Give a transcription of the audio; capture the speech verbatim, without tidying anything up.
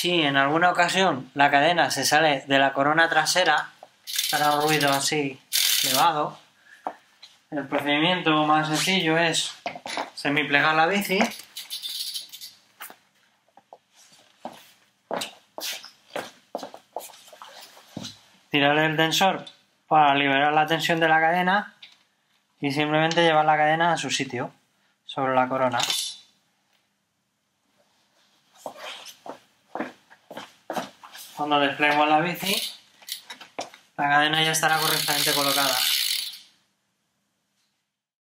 Si en alguna ocasión la cadena se sale de la corona trasera, hará un ruido así elevado, el procedimiento más sencillo es semiplegar la bici, tirar el tensor para liberar la tensión de la cadena y simplemente llevar la cadena a su sitio, sobre la corona. Cuando despleguemos la bici, la cadena ya estará correctamente colocada.